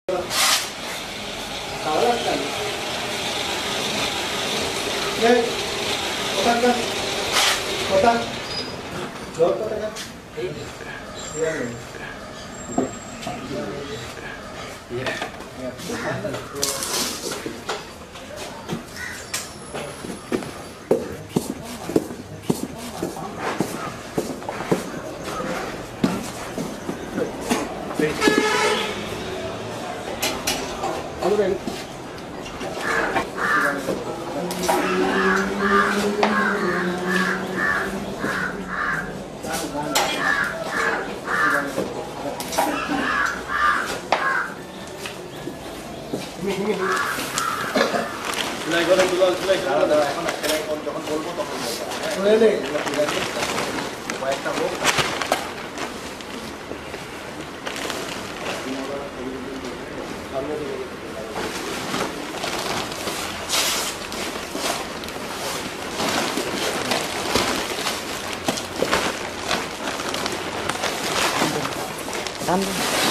Salah kan? Ya, kotak kan? Kotak. Kotak kan? Iya. Iya. Ano rin? Sulay ko lang dulol, sulay ko lang. এখন একটাই কোন যখন বলবো তখন বলবো। sulay নে, sulay নে। কয়েকটা হোক। Ambient.